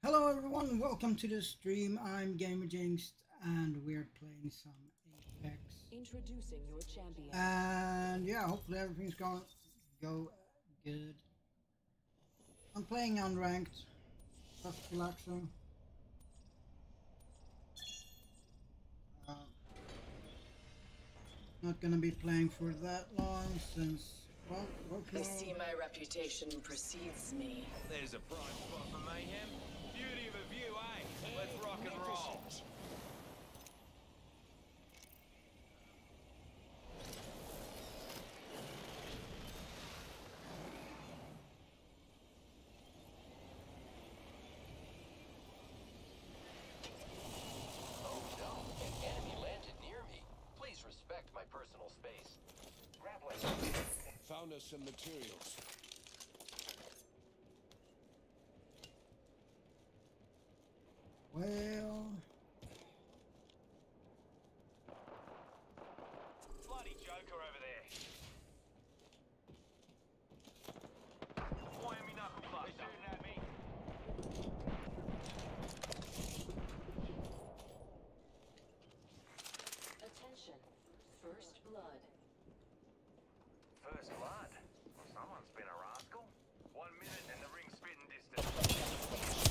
Hello everyone, welcome to the stream. I'm GamerJinx and we're playing some Apex. Introducing your champion. And yeah, hopefully everything's gonna go good. I'm playing unranked, just relaxing. Uh, Not gonna be playing for that long since, well, I see my reputation precedes me. There's a prime spot for mayhem. Beauty of a view, eh? Let's rock and roll. Oh no, an enemy landed near me. Please respect my personal space. Grappling. Found us some materials. Well, Bloody Joker over there. Whammy knuckle buster. They're shooting at me. Attention. First blood. First blood. Well, someone's been a rascal. 1 minute and the ring's spitting distance.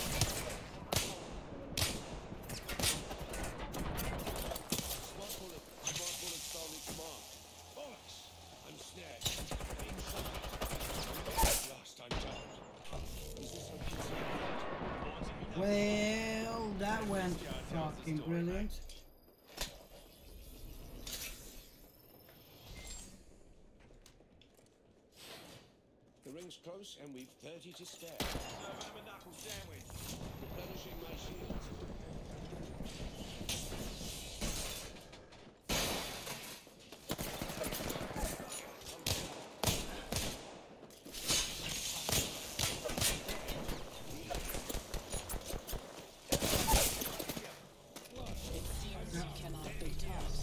Smart bullet stole its mark. Bollocks! I'm snared. Aim something. At last I'm down. Is this a piece well, that went fucking brilliant. The ring's close and we've 30 to spare. Serving him a knuckle sandwich. Replenishing my shields. It seems you cannot be taught.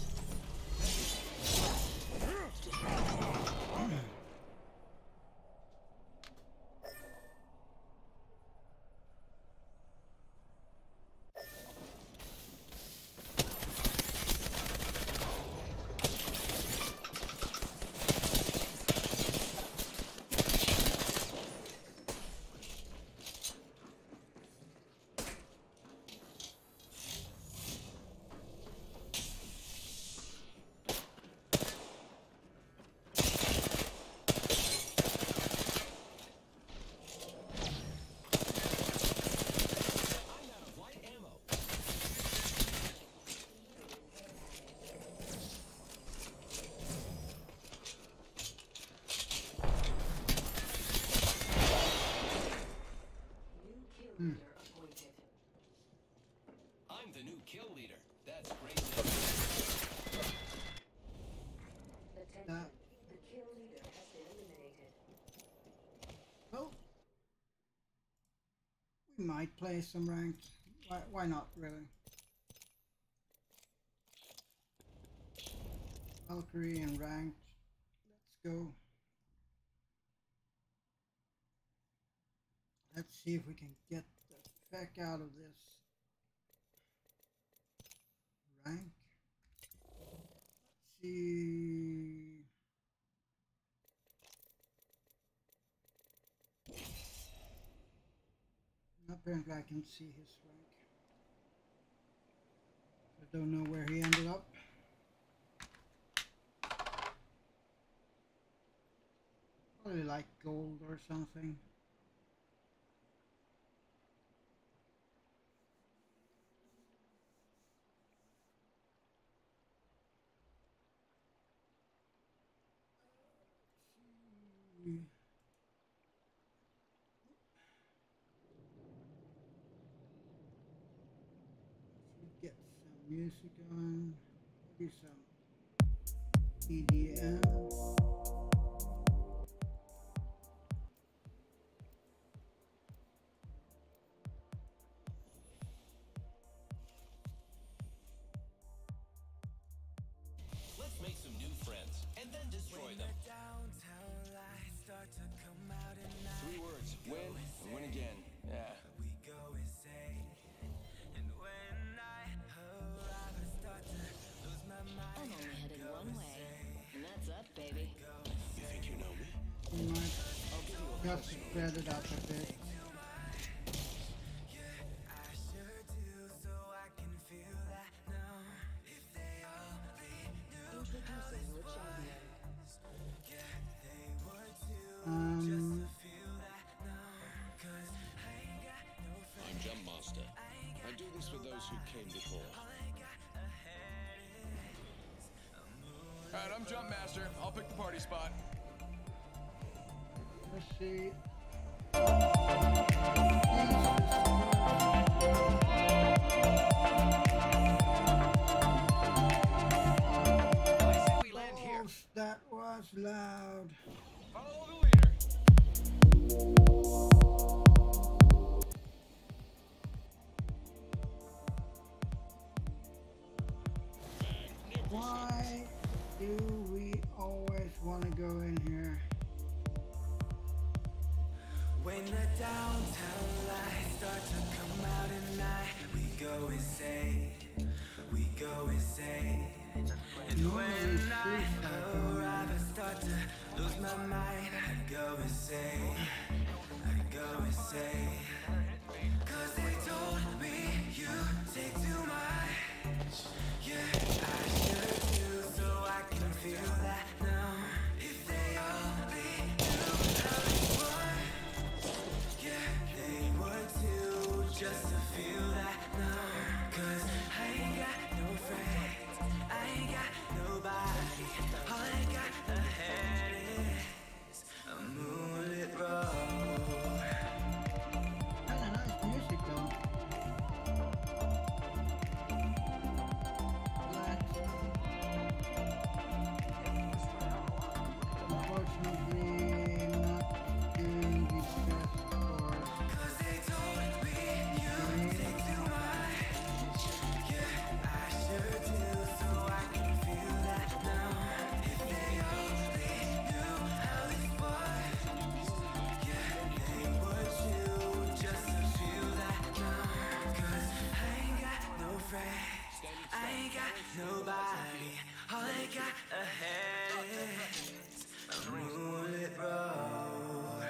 New kill leader appointed. I'm the new kill leader. That's great. Attention. The kill leader has been eliminated. Well, we might play some ranked. Why not, really? Valkyrie and ranked. Let's go. Let's see if we can get the heck out of this rank. Let's see. Apparently I can see his rank. I don't know where he ended up. Probably like gold or something. Get some music on, maybe some EDM. Let's make some new friends and then destroy them. Three words. Win and win again. Yeah. I'm only headed one way, and that's up, baby. You think you know me? We might I'll give you a just spread it out a bit. Introducing your champion. I'm Jump Master. I do this for those who came before. Alright, I'm Jump Master. I'll pick the party spot. Let's see. I say we land here. Oh, that was loud. Follow the leader. Why do we always want to go in here? When the downtown lights start to come out at night, we go insane, we go insane. And when I arrive, I start to lose my mind. I go insane, I go insane. 'Cause they told me you take too much. Yeah, I sure do, so I can feel that now. If they only knew how it was. Yeah, they would too, just to feel that now. 'Cause I ain't got no friends, I ain't got nobody. All I got ahead is a moonlit road. Kinda nice music though. Unfortunately, not doing the best for 'Cause they told me you take too much. Yeah, I sure do, so I can feel that now. If they only knew how this was. Yeah, they would too, just to feel that now. 'Cause I ain't got no friends, I ain't got nobody. All I got ahead is a moonlit road.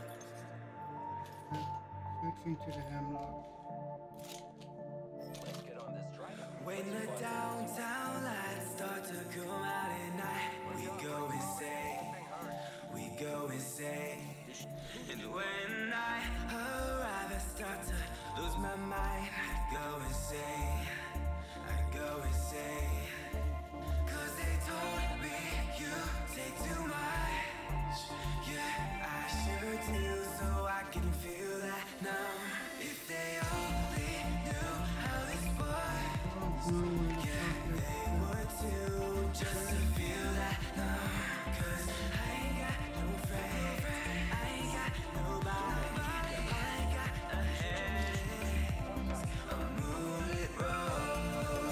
switching to the Hemlock. Let's get on this drive. When the downtown lights start to come out at night, we go insane, we go insane. And when I arrive, I start to lose my mind. I go insane, I go insane. 'Cause they told me you take too much. Yeah, I sure do, so I can feel that now. If they only knew how this was. I don't know where the fuck They would too, just to feel that now. 'Cause I ain't got no friends, I ain't got nobody. All I got ahead is a moonlit road.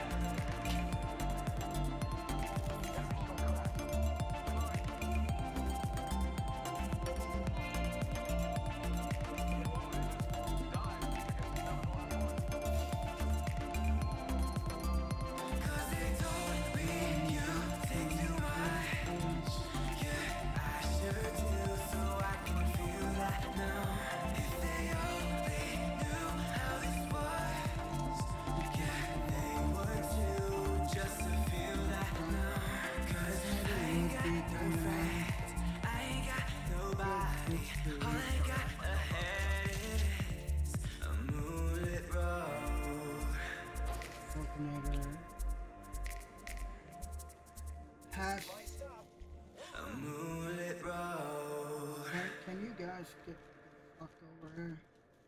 Pass. A moonlit road. Can you guys get the fuck over here?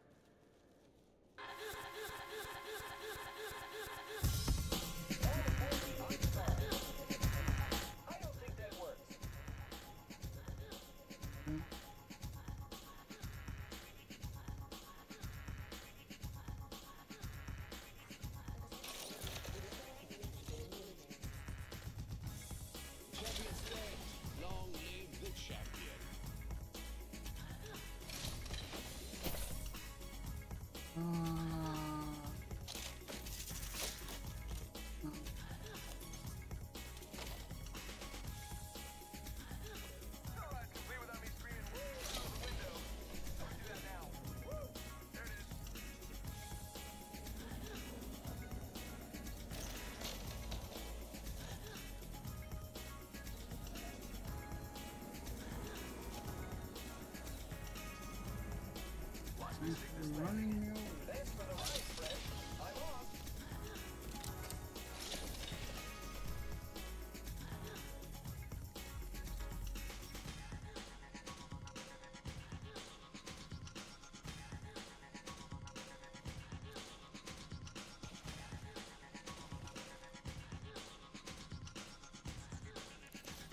I don't think that works. Champion stands. Long live the champion.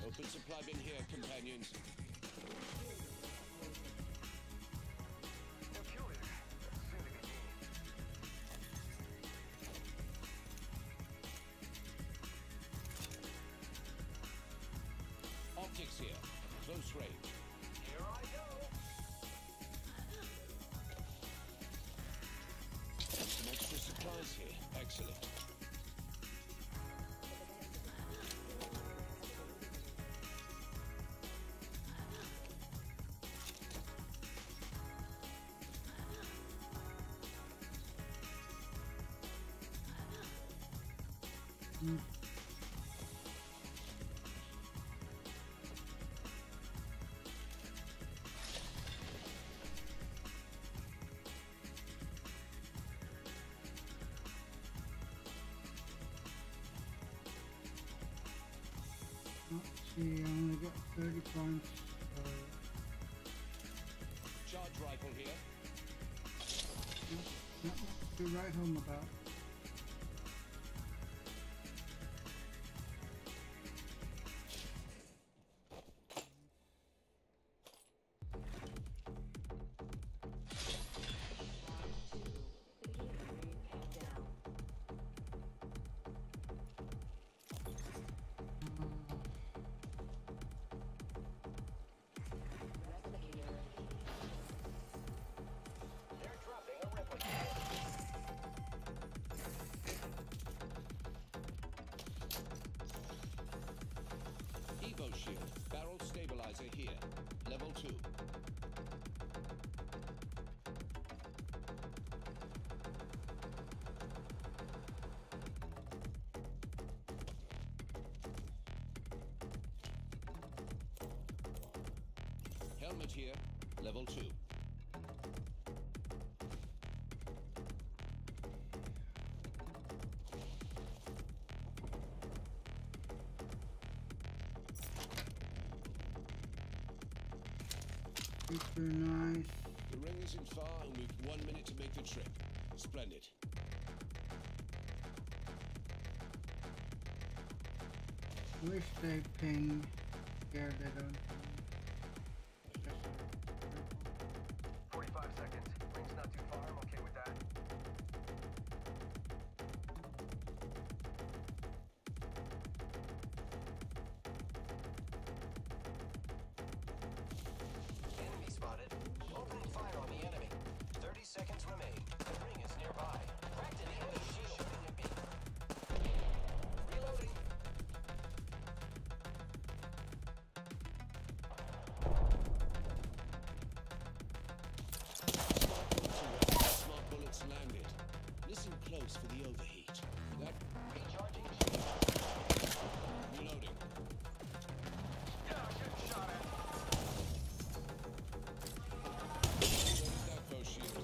Open supply bin here, companions. No kill leader. Soon to be gained. Optics here. Close range. Here I go. Some extra supplies here. Excellent. Let's see, I only got 30 points. Charge rifle here. Not much to write home about. They're dropping a replicator. Evo shield. Barrel stabilizer here. Level 2. Helmet here. Level 2. Super nice. The ring isn't far and we've 1 minute to make the trip. Splendid. Wish they ping here, they don't. 45 seconds. Ring's not too far. I'm okay with that. Enemy spotted. Opening fire on the enemy. 30 seconds remain. The ring is nearby. Cracked an enemy shield shooting at me. Reloading. Smart bullets landed. Listen close for the overheat. That Recharging shield. reloading. Getting shot at. Where's that bow shield?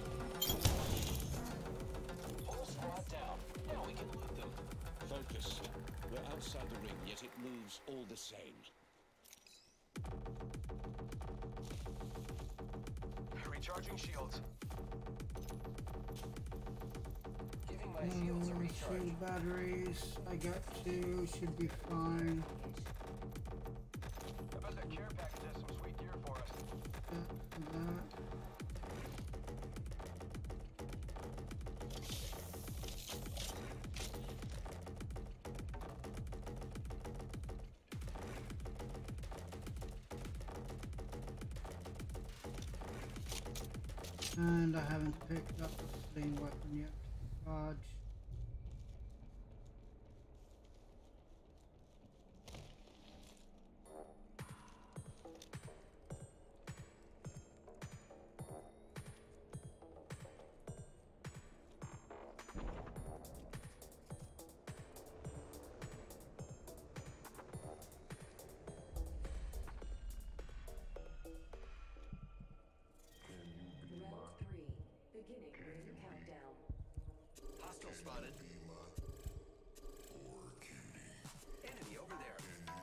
Whole squad down. Now we can loot them. Focus. We're outside the ring, yet it moves all the same. Recharging shields. Giving my shields a recharge. Shield batteries, I got 2, should be fine. I bet that care package has some sweet gear for us. That. And I haven't picked up the sling weapon yet. Dodge. Round 3. Beginning ring countdown. Hostile spotted. Enemy over there.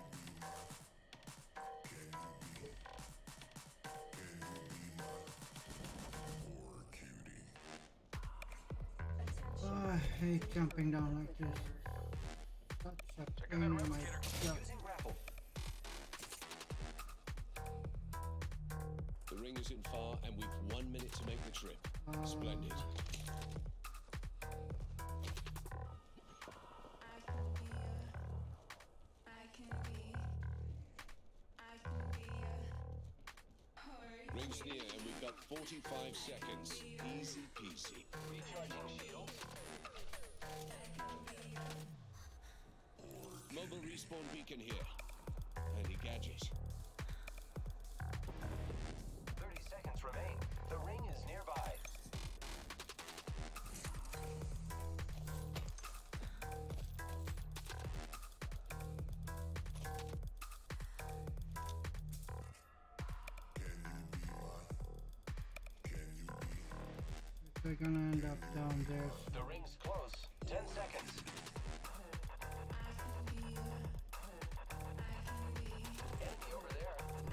Oh, I hate jumping down like this. Such a pain in my gut. Using grapple. ring isn't far, and we've 1 minute to make the trip. Splendid. Ring's near, and we've got 45 seconds. Easy peasy. Recharging shields. Mobile respawn beacon here. Handy gadget. 30 seconds remain. The ring is nearby. They're gonna end up down there. The ring's close. 10 seconds. Enemy over there.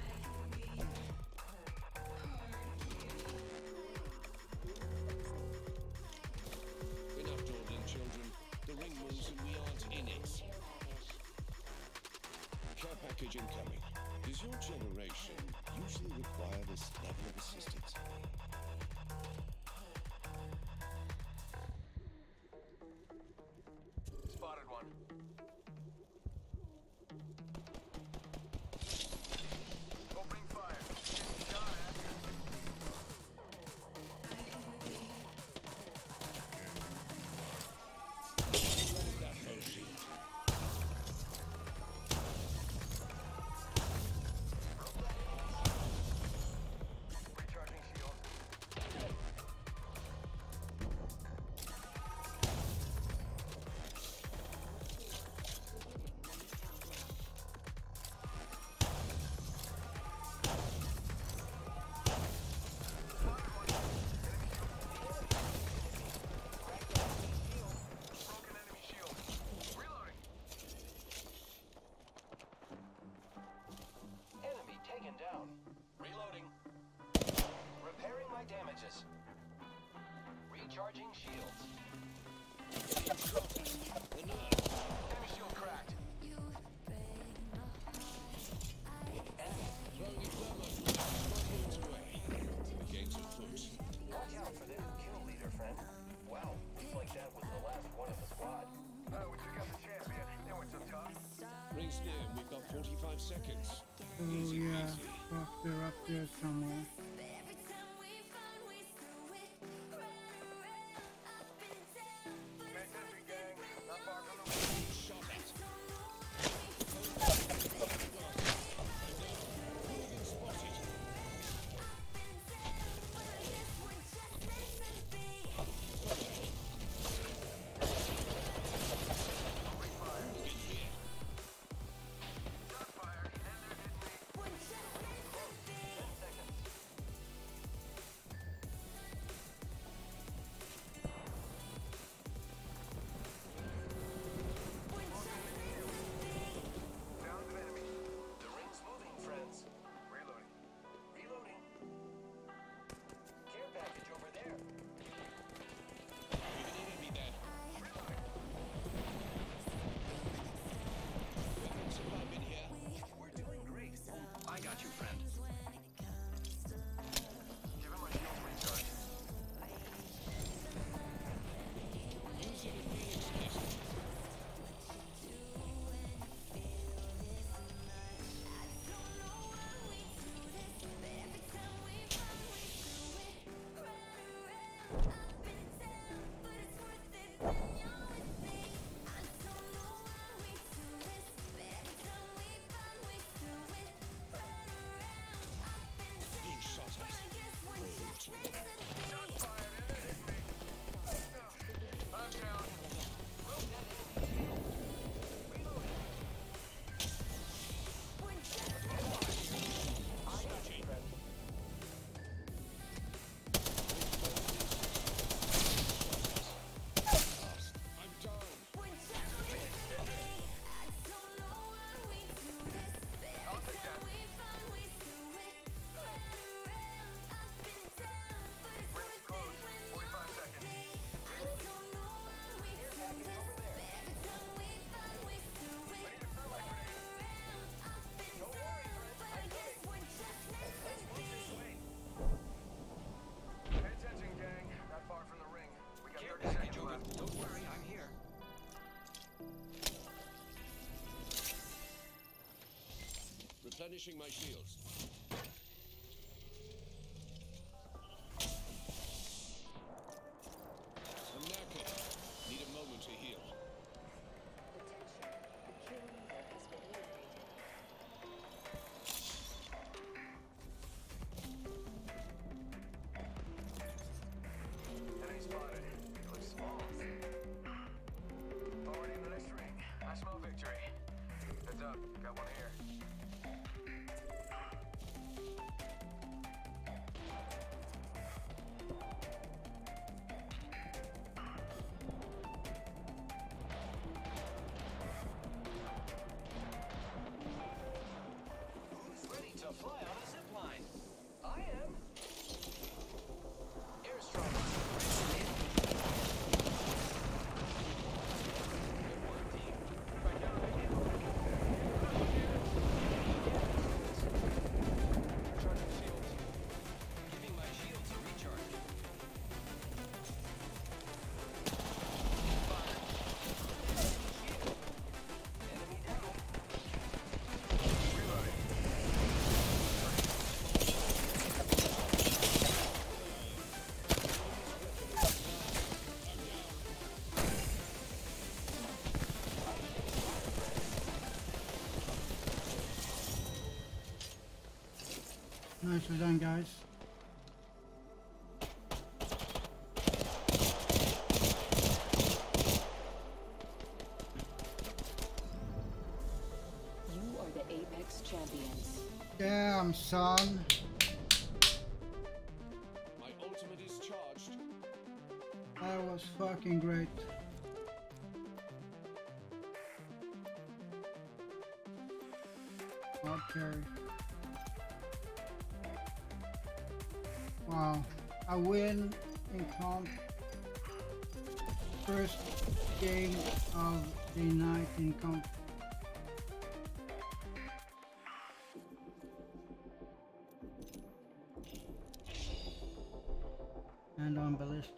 Enough dawdling, children. The ring moves and we aren't in it. Care package incoming. Does your generation usually require this level of assistance? Spotted one. Opening fire. Shot at. That low shield. Recharging shield. Broken enemy shield. Reloading. Enemy taken down. Reloading. Repairing my damages. Recharging shields. Enemy shield cracked. Gains of foot. Watch out for their kill leader, friend. Wow, looks like that was the last one of the squad. We took out the champion. It went so tough. Rings near, and we've got 45 seconds. Oh yeah, fuck, they're up there somewhere. Make enemy gang. Not far from the ring. Shot at. Spotted. Shot fired. And they're hitting me. Replenishing my shields. I'm knackered. Need a moment to heal. Attention. The kill leader has been eliminated. Enemy spotted. Looks small. Already in the next ring. I smell victory. Heads up. Got one here. Who's ready to fly on a zip line? I am. Airstrike. Good work, team. Right now, Charging shields. Giving my shields a recharge. Fire. Enemy down. Nicely done, guys. You are the Apex champions. Damn, son. My ultimate is charged. That was fucking great. Okay. Wow. I win in comp. First game of the night in comp. And on ballistic.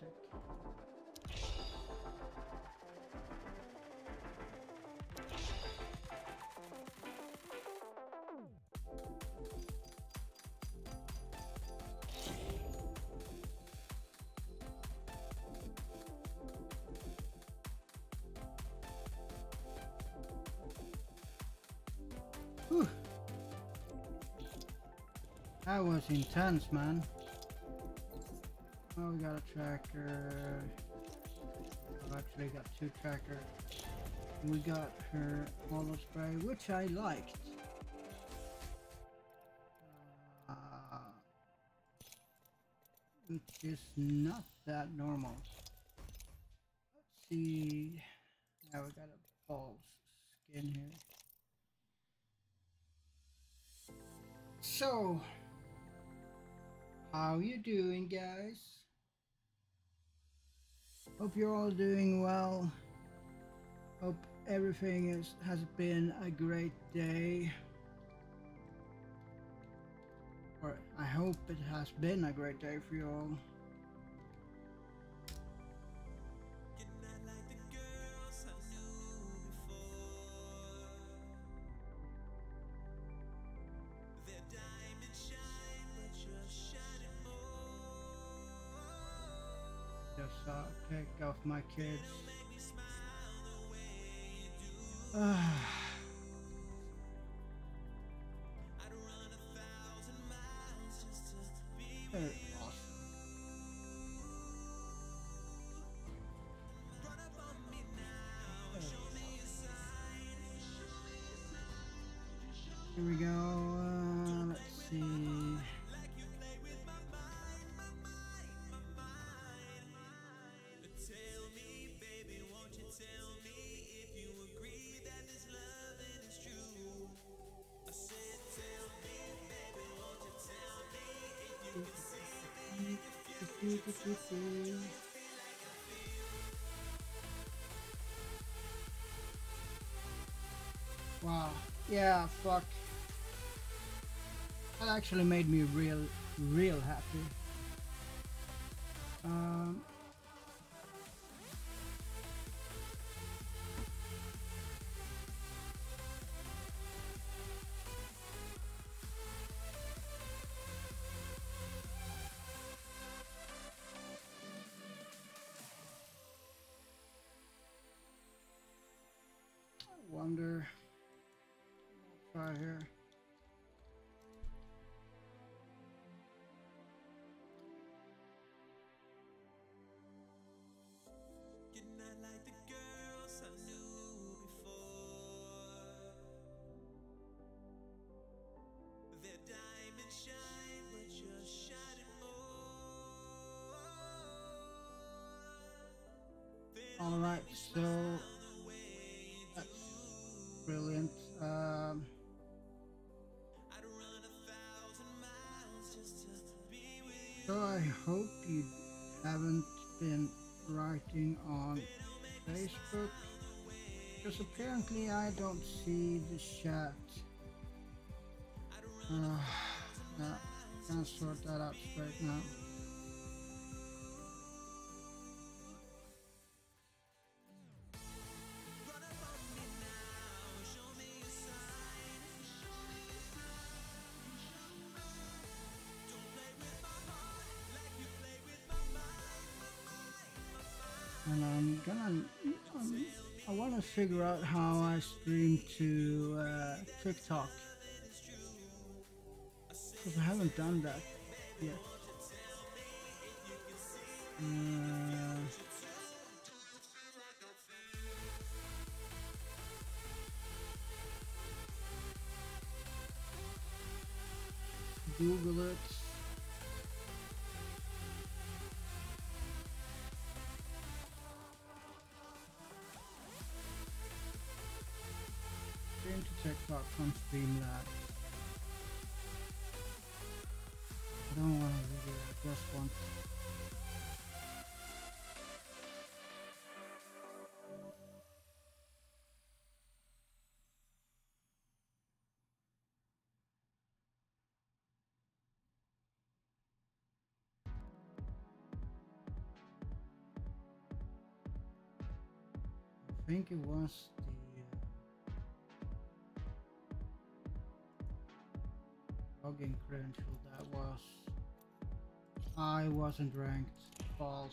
Whew. That was intense, man. Oh, we got a tracker. I've actually got two trackers. We got her holo spray, which I liked. Which is not that normal. Let's see. Now we got a false skin here. So, how you doing, guys? Hope you're all doing well. Hope everything has been a great day. Or I hope it has been a great day for you all. Just pick off my kids. They're awesome. Here we go. Let's see. Wow. Yeah, fuck. That actually made me real happy. out here. You're not like the girls I knew before. Their diamonds shine, but you're shining more. All right, so that's brilliant. I'd run 1,000 miles just to be with you. So I hope you haven't been writing on Facebook, because apparently I don't see the chat. Yeah, can't sort that out straight now. And I want to figure out how I stream to TikTok, because I haven't done that yet. Google it. Stream to TikTok from Streamlabs. I don't want a video, I just want. I think it was the login credential that was. I wasn't ranked. False.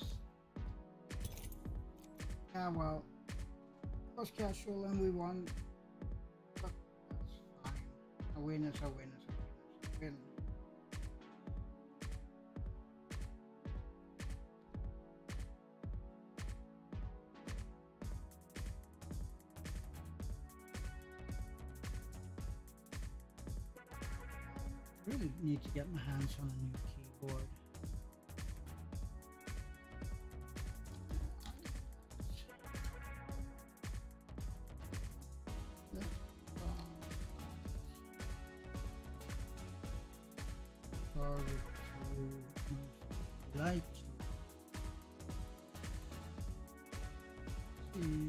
Yeah, well, it was casual and we won. But that's fine. A win is a win is a win. Really need to get my hands on a new keyboard. Target to light. See.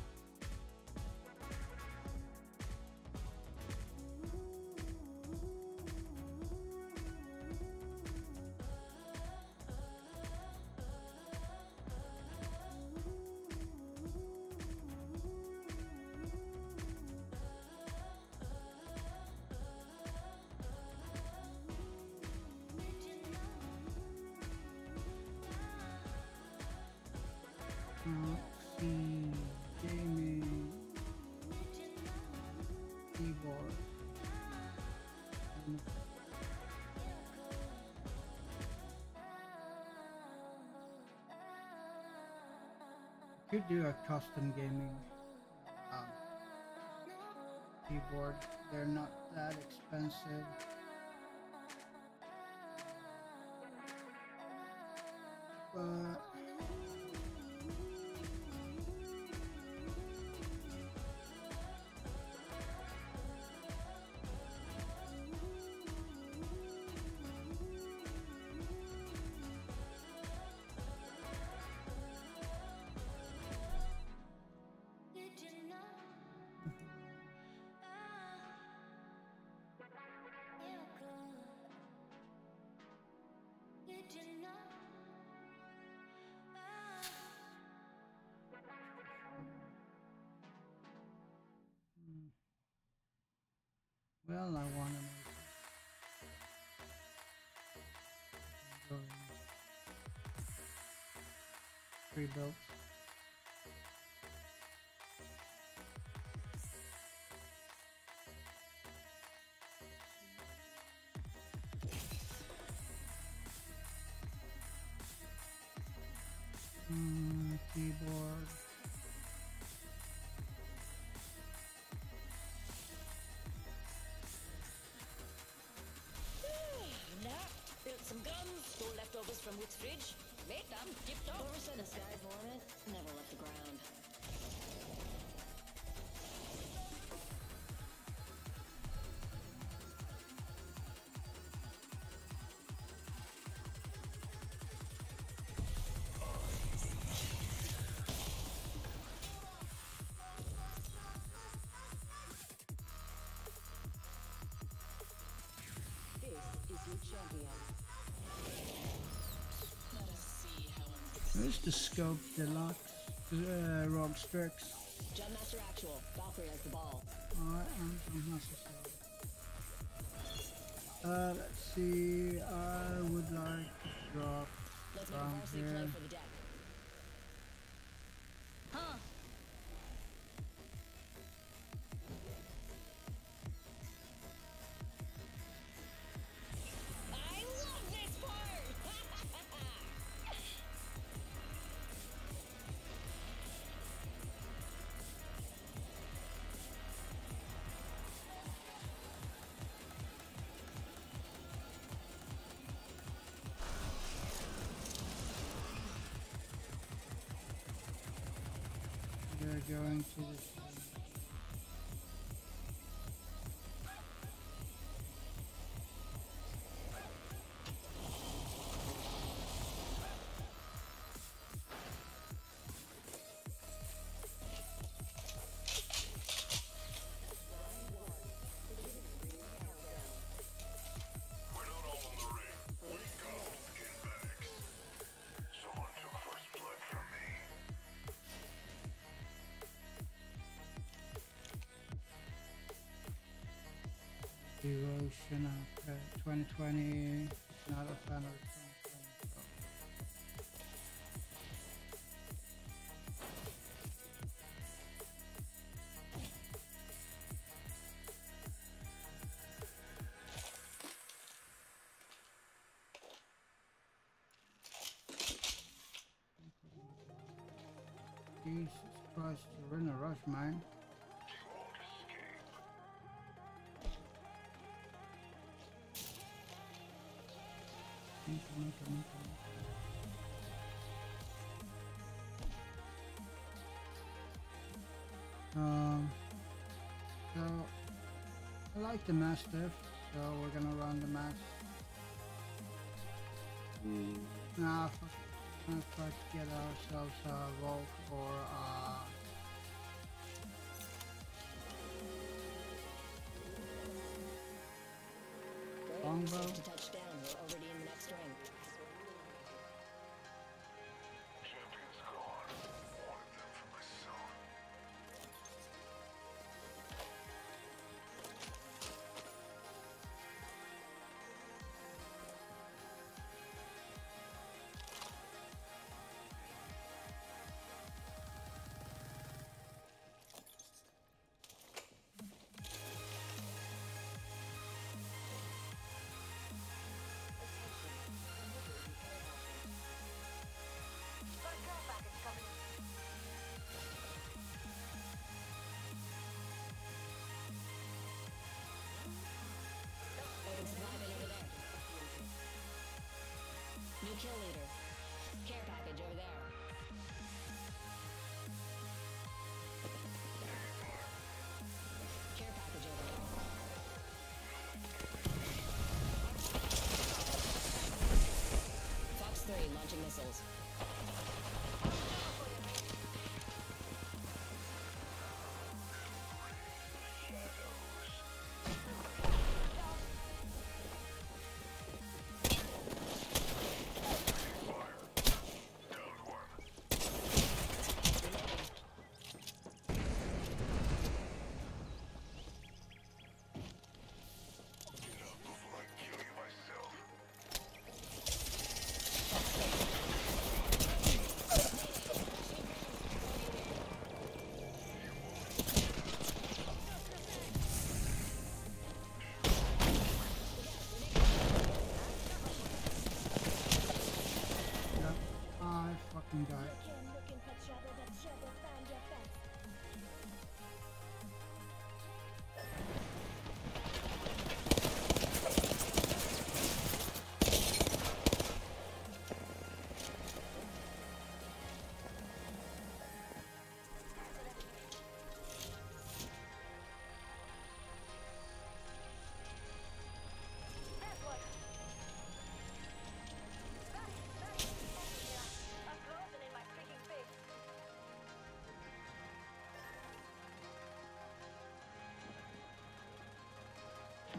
Gaming keyboard. Could do a custom gaming keyboard. They're not that expensive. But well, I want to make pre-built. Alex Fridge. Mate, I'm tipped up. Never said the sky's the limit. Never left the ground. There's the Scope Deluxe, Rogue Strix. Jumpmaster Actual. Valkyrie has the ball. Alright, I'm necessary. Let's see, I would like to drop Let's make a down varsity here. play for the deck. Huh? I love this part! We're going to the We're not all in the ring. Wake up, skinbags. Someone took first blood from me. Erosion of 2020. Not a fan of 2020. So. Jesus Christ, you're in a rush, man. You won't escape. So I like the Mastiff, so we're gonna run the Mastiff. Nah, let's try to get ourselves a Volk or Longbow. To touch down, we're already in the next ring. Champion's gone. Wanted them for myself. Open supply bin over there. New kill leader. Care package over there. Care package over there. Fox 3 launching missiles.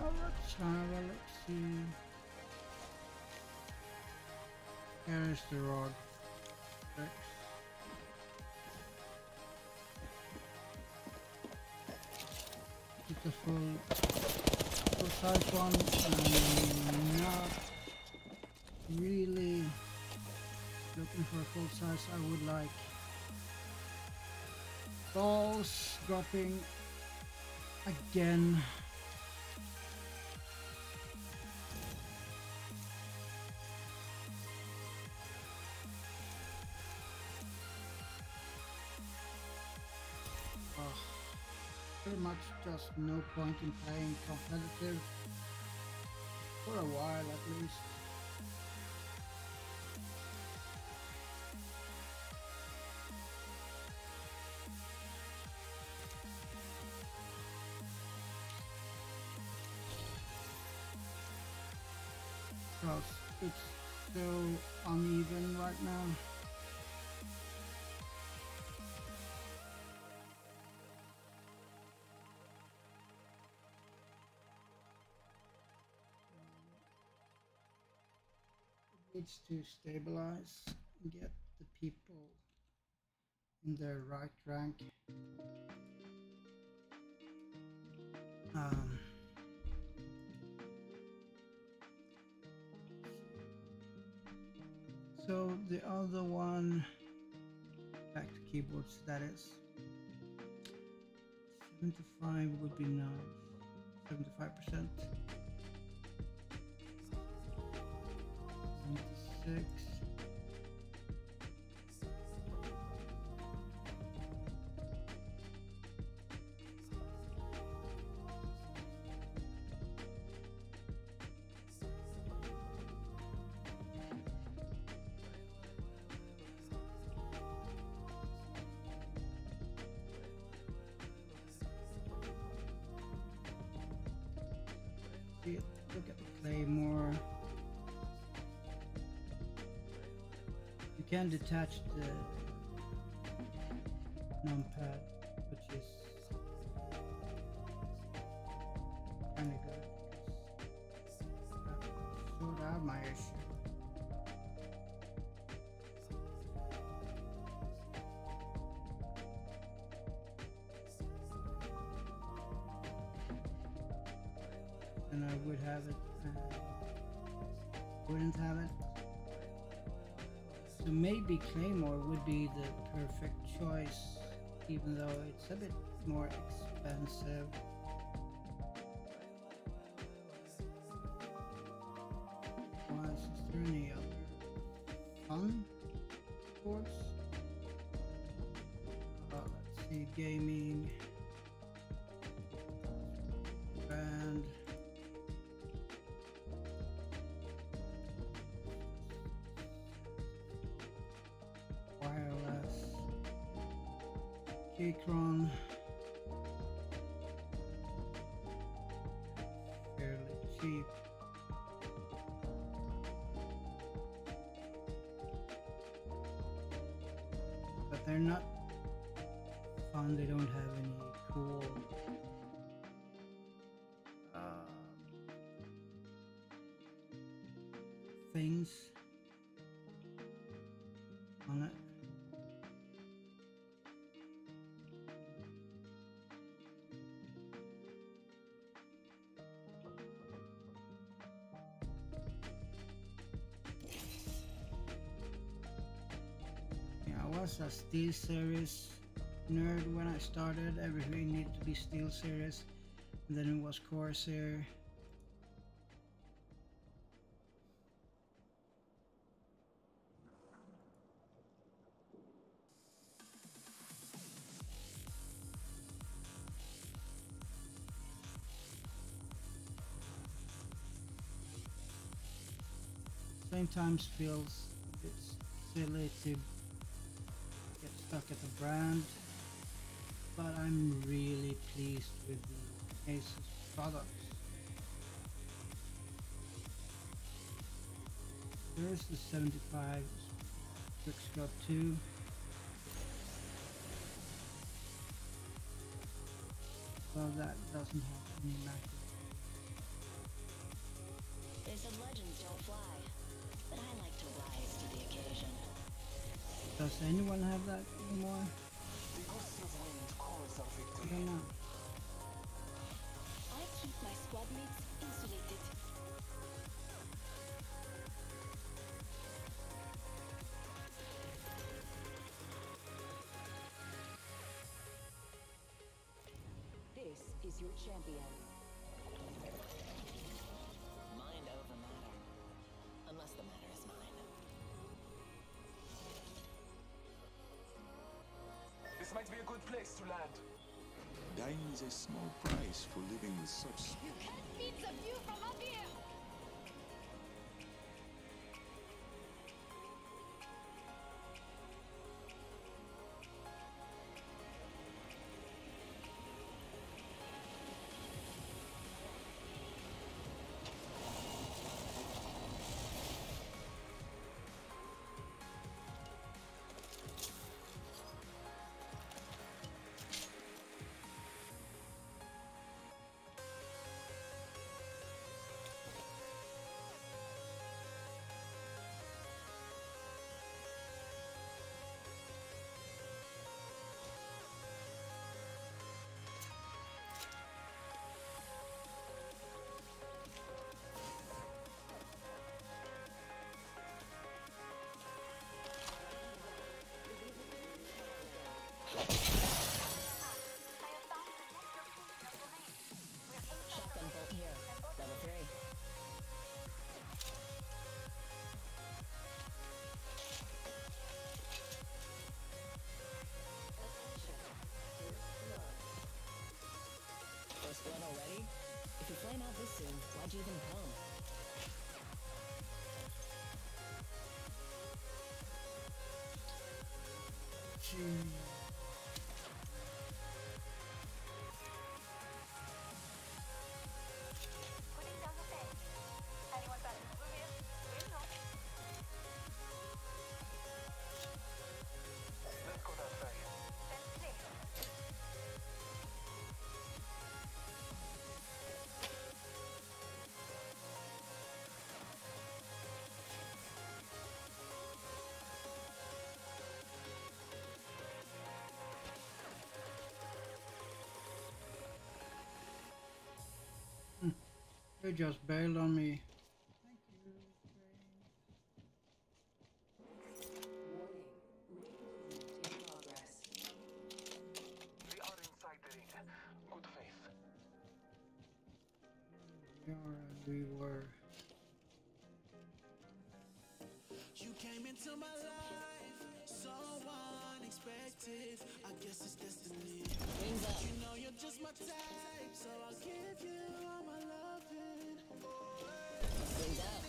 let's see. Here is the rod. Six. It's a full size one. I'm not really looking for a full size. I would like balls dropping again. Pretty much just no point in playing competitive for a while at least. Because it's so uneven right now. Needs to stabilize and get the people in their right rank. So the other one, back to keyboards, that is 75 would be nice. 75%. 76. Look at the Claymore. You can detach the numpad, which is kind of good. Sort out my issue. And I would have it, wouldn't have it. So maybe Claymore would be the perfect choice, even though it's a bit more expensive. Why is there any other fun sports? Let's see, gaming, brand. Keychron, fairly cheap. But they're not fun, they don't have any cool things on it. I was a Steel Series nerd when I started. Everything needed to be Steel Series, and then it was Corsair. Sometimes feels a bit silly to get stuck at the brand, but I'm really pleased with the Asus products. There's the 75 Quickscope 2. Well, that doesn't have any macro. Does anyone have that anymore? I don't know. I keep my squad mates insulated. This is your champion. Mind over matter. Unless the matter is mine. This might be a good place to land. Dying is a small price for living with such. You can't beat the view from up here! Shotgun bolt here. Level 3. First blood already? If you flame out this soon, why'd you even come? Putting down the fence. Anyone got a move here? We'll know. Let's go that way. Fence clear. You just bailed on me. Warning. Ring in progress. We are inside the ring. Good faith. We were. You came into my life, so unexpected. I guess it's destiny. Wings up. You know you're just my type, so I'll give you all my loving. Wings out.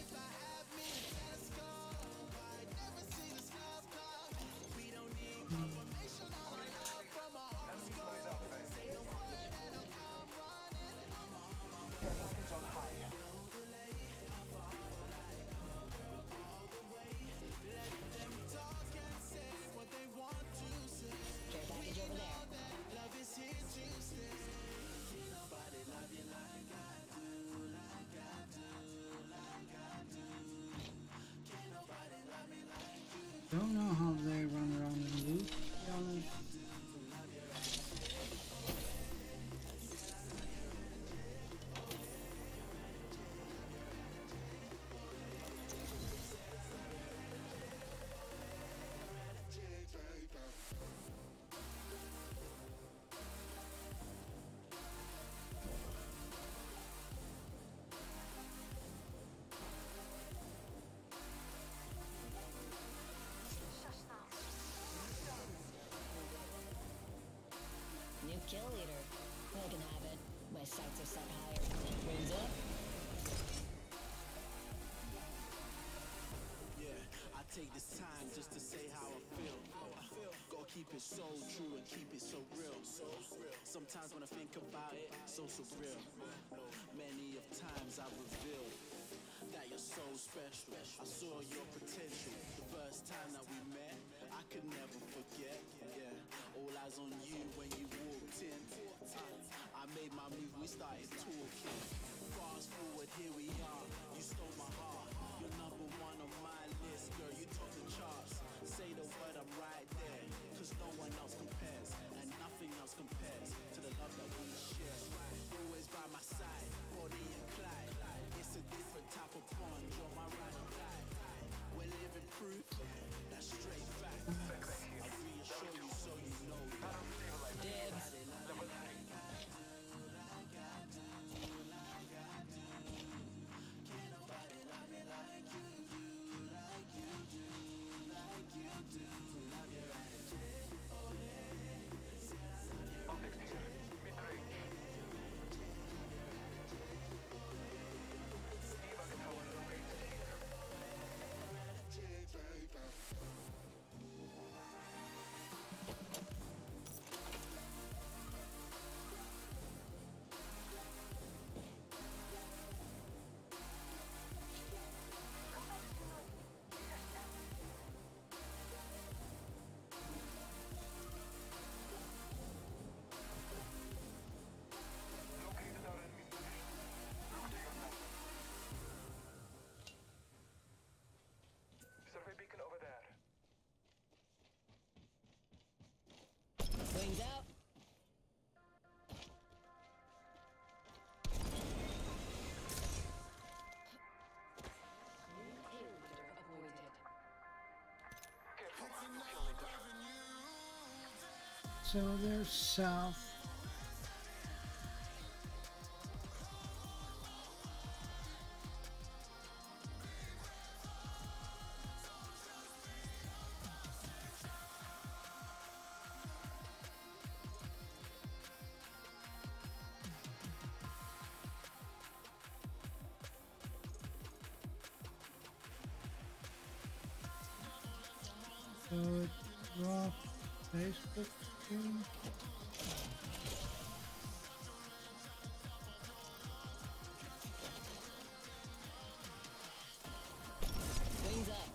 Care package over there. Don't know how they run around and loot, to be honest. New kill leader. I can have it. My sights are set higher. Wings up. Yeah, I take this time just to say how I feel. Gotta keep it so true and keep it so real. Sometimes when I think about it, so surreal. Many of times I reveal that you're so special. I saw your potential the first time that we met. I could never forget. Yeah, all eyes on you when you walked in. I made my move, we started talking. Fast forward, here we are. You stole my heart. You're number one on my list, girl. You top the charts. Say the word, I'm right So they're south. So it's raw Facebook stream. Wings up.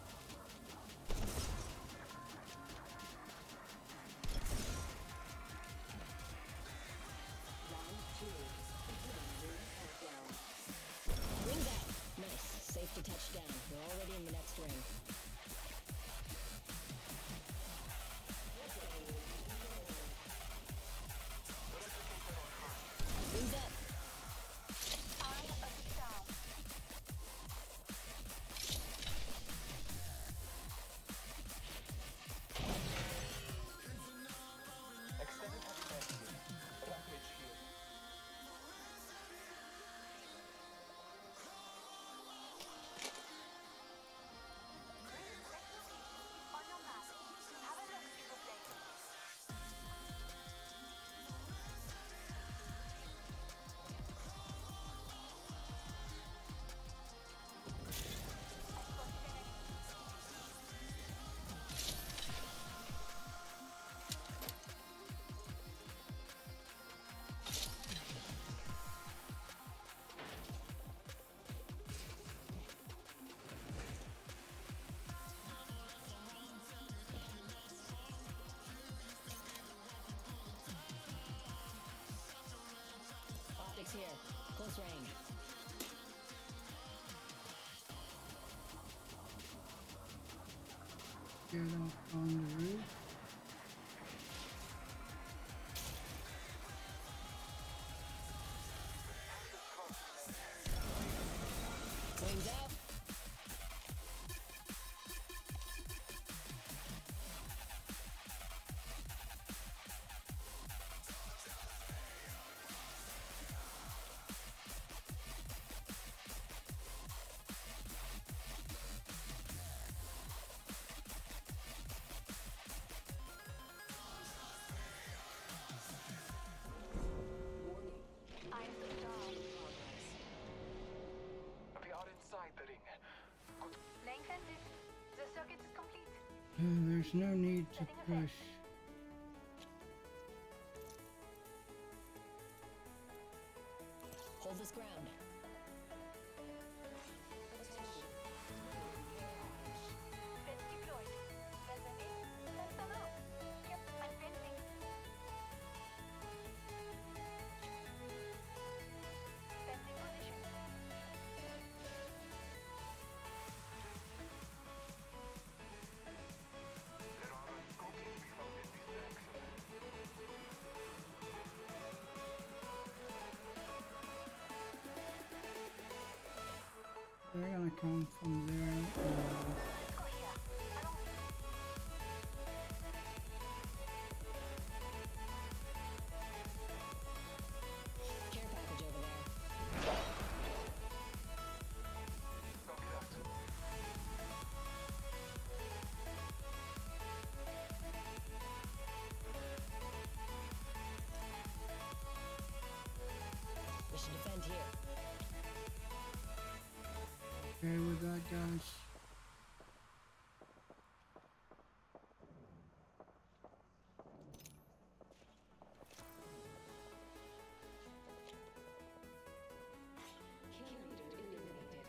Round 2. Beginning ring countdown. Wings out. Nice. Safe to touch down. We're already in the next ring. Wings up. Extended heavy bandages. Rampage here. Optics here. Close range. Get up on the roof. Wings out. We are inside the ring. There's no need to push. Hold this ground. They're gonna come from there. Care package over there. Copy that. We should defend here. Okay with that, guys. Kill leader eliminated.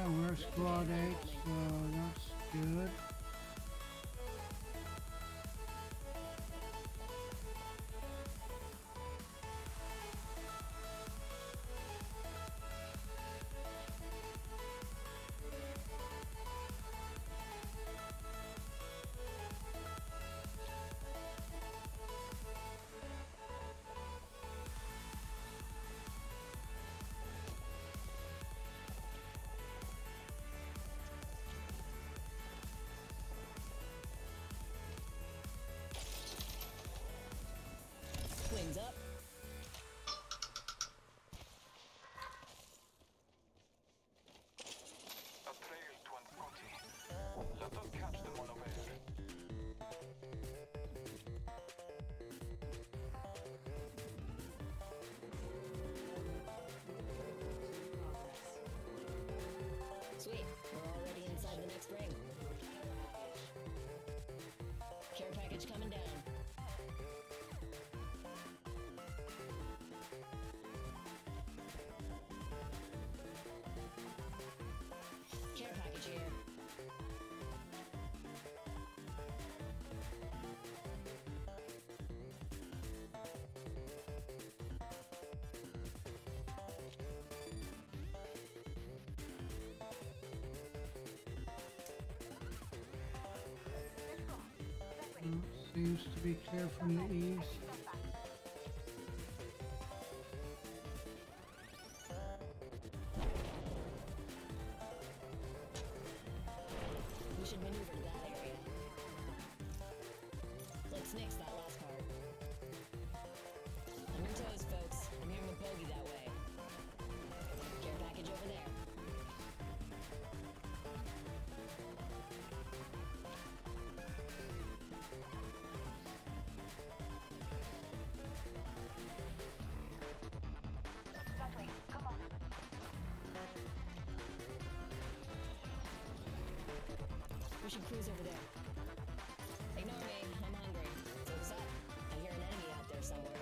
Yeah, we're squad 8, so that's good. Wings up. A trail to an booty. Let us catch them unaware. Sweet. We're already inside the next ring. Care package coming down. Care package here. Seems to be clear from the east. We should maneuver to that area. Let's nix that last part. On your toes, folks. I'm hearing a bogey that way. Care package over there. We should cruise over there. Ignore me, I'm hungry. So what's up? I hear an enemy out there somewhere.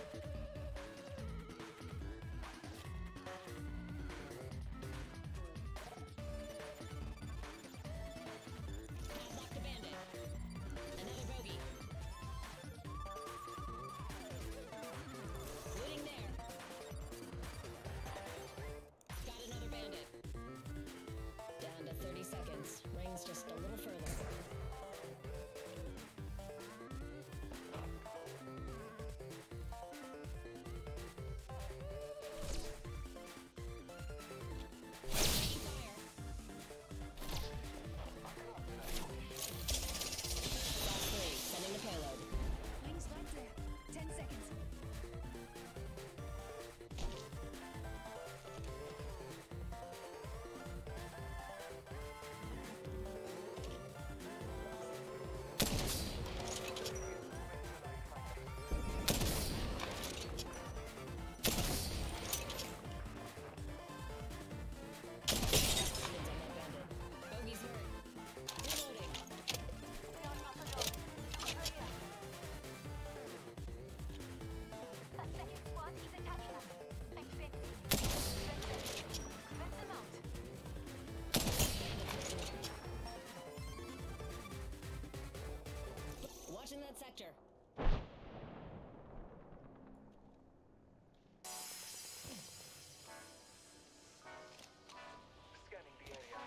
Padlock the bandit. Another bogey. Looting there. Got another bandit. Down to 30 seconds. Ring's just a little further. Taking fire. Last 3, sending the payload. Wings right there. 10 seconds. Lids on that bandit. Bogey's hurt. Reloading. Watching that sector. Scanning the area.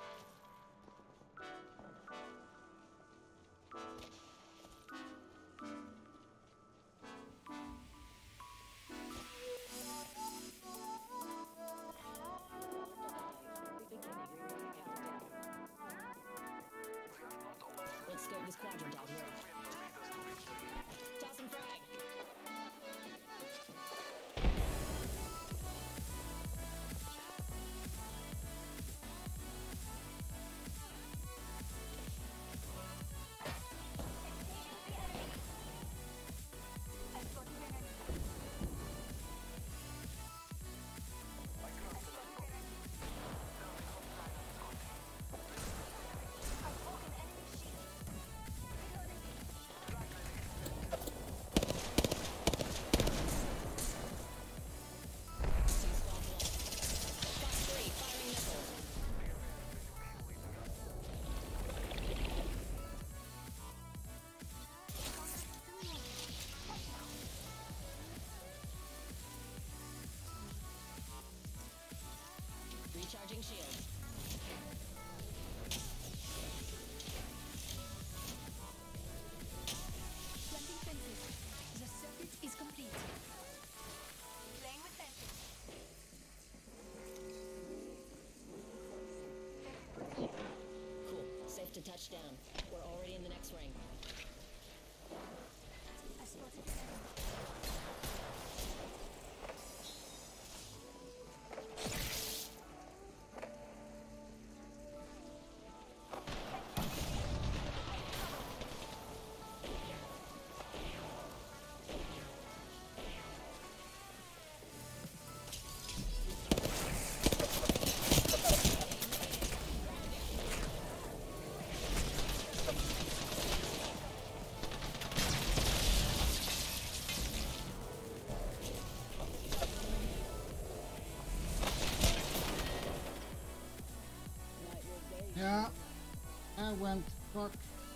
Let's scope this quadrant out here. Tossing frag. to touchdown. We're already in the next ring. I spotted seven. Yeah, I went fuck.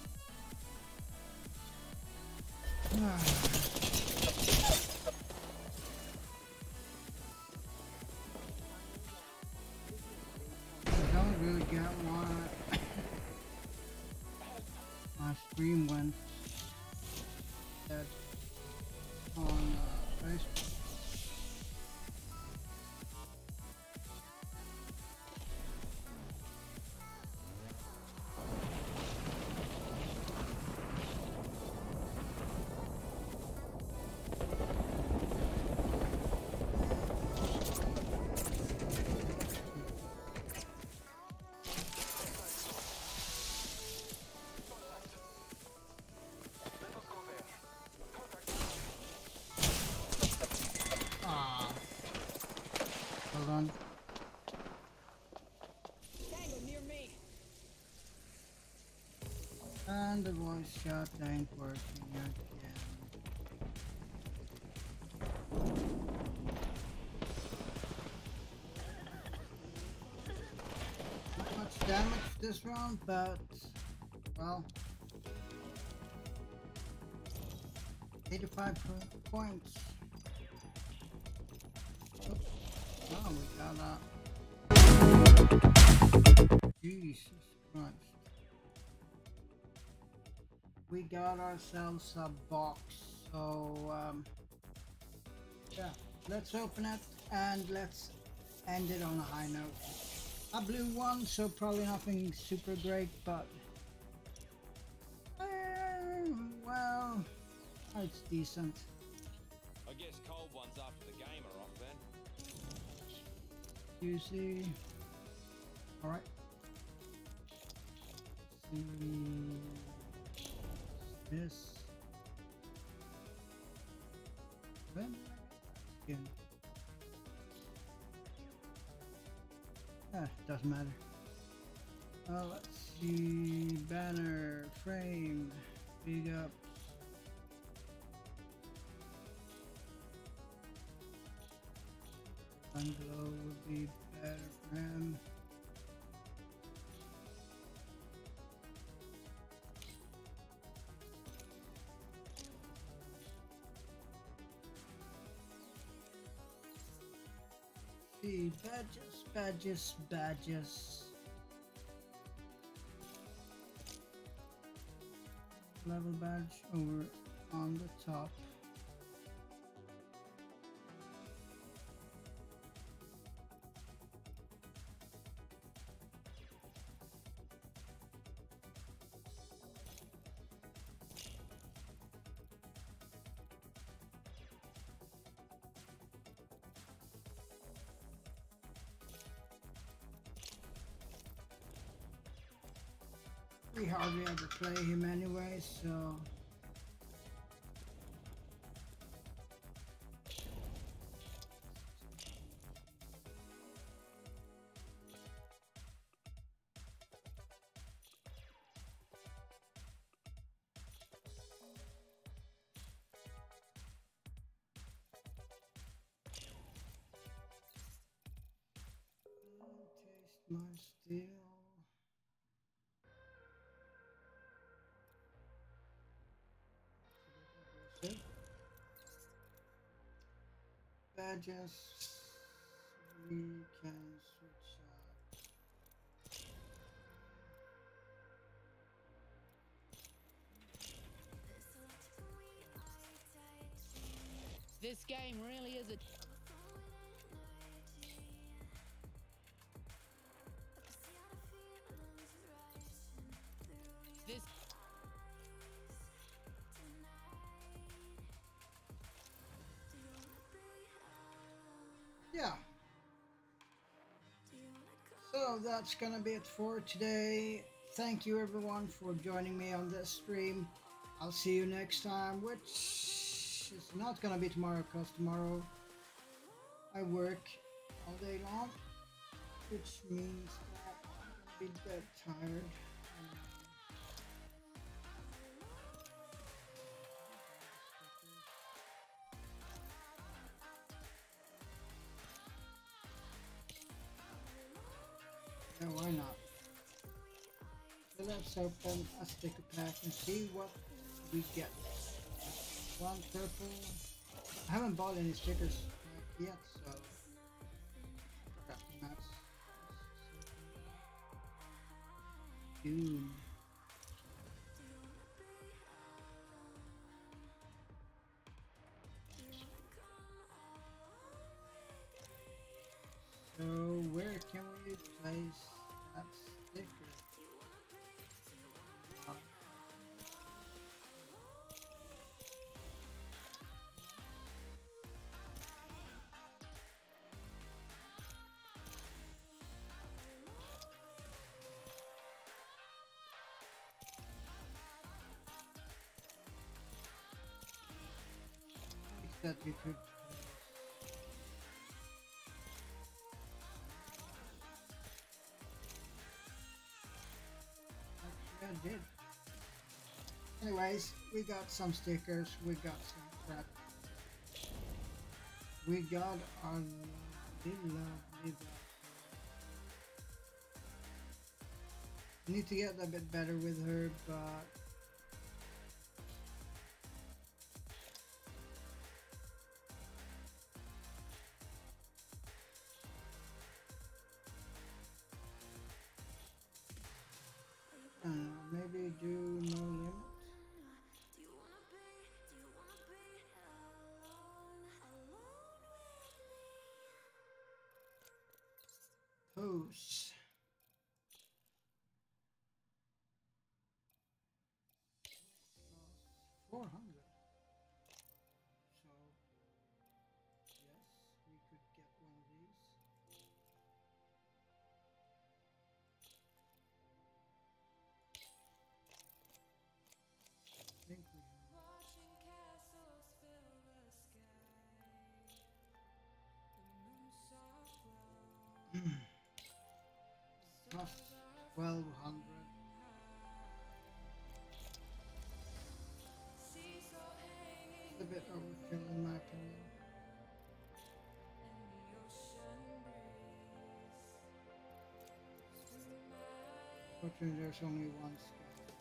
I don't really get why my stream went dead on Facebook. Hold on. Tango near me. And the voice shot ain't working again. Not much damage this round, but well, 85 points. Oh, we got that. Jesus Christ. We got ourselves a box, so yeah, let's open it and let's end it on a high note. I blew one, so probably nothing super great, but well, it's decent. I guess cold ones after the game are off then. You see, all right. This. Then skin. Doesn't matter. Let's see. Banner, frame, big ups. Bungalow would be better for him. See, badges. Level badge over on the top. We hardly ever play him anyway, so taste my steel. Badges, we can switch out. This game really is a... that's gonna be it for today. Thank you everyone for joining me on this stream. I'll see you next time, which is not gonna be tomorrow because tomorrow I work all day long, which means that I'm gonna be dead tired. Yeah, why not? So let's open a sticker pack and see what we get. One purple. I haven't bought any stickers yet, so crafting mats. Doom. So where can we place that sticker? That you could actually I did. Anyways, we got some stickers, we got some crap. We got our lovely need to get a bit better with her, but maybe do no limit. Pose. Costs 400. So yes, we could get one of these. I think we costs 1200. It's a bit overkill in my opinion. Fortunately, there's only one sky.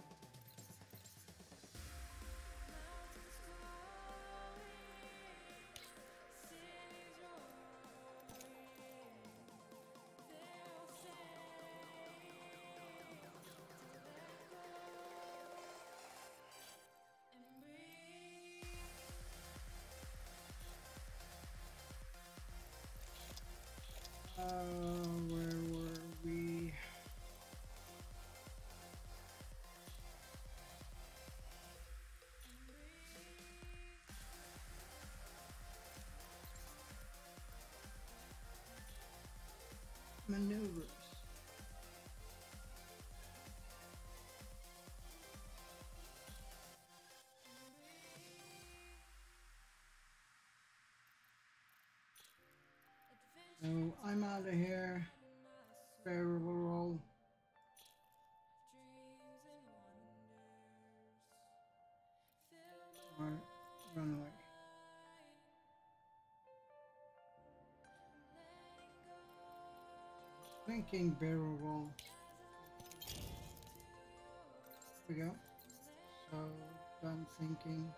Where were we? Maneuvers. So I'm out of here. Barrel roll. Or run away. Thinking barrel roll. Here we go. So done thinking.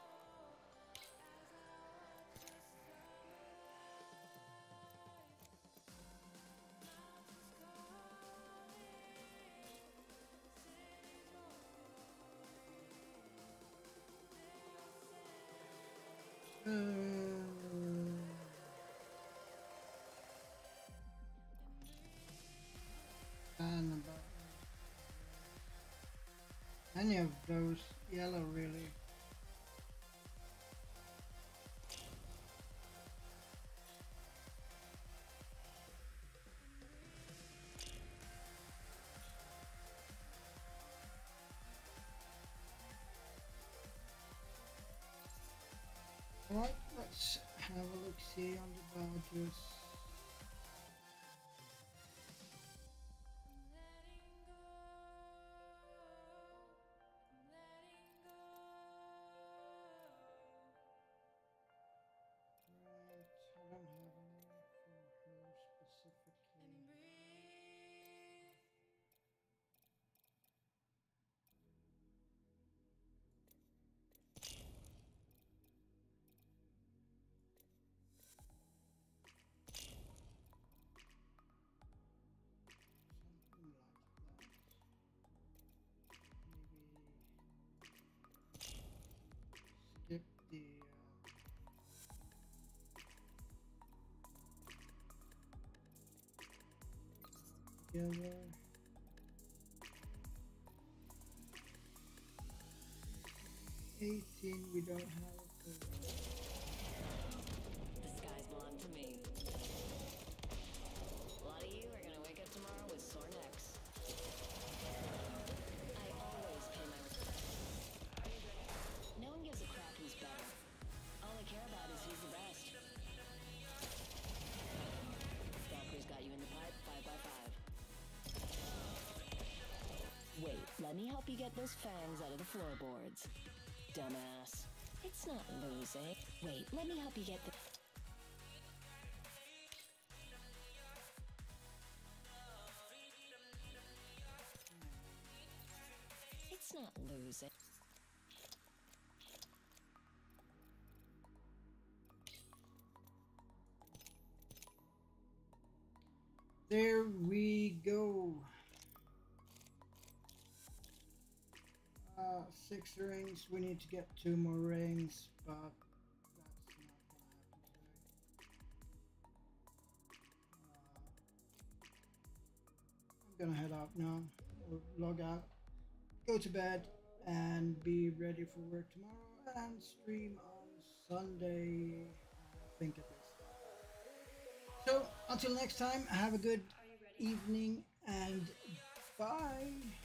And about any of those yellow really. have a look see on the Dodgers. Right, I don't have any for her specifically. Something like that. Maybe skip the together. 18 we don't have it. The skies belong to me. A lot of you are gonna wake up tomorrow with sore necks. I always pay my respects. No one gives a crap who's better. All they care about is who's the best. Valkyrie's got you in the pipe, 5 by 5. Wait, let me help you get those fangs out of the floorboards. Dumbass. It's not losing. Wait, let me help you get the... It's not losing. There we go. 6 rings. We need to get 2 more rings, but that's not gonna happen today. I'm gonna head out now, or log out, go to bed, and be ready for work tomorrow and stream on Sunday. I think at least. So until next time, have a good evening and bye.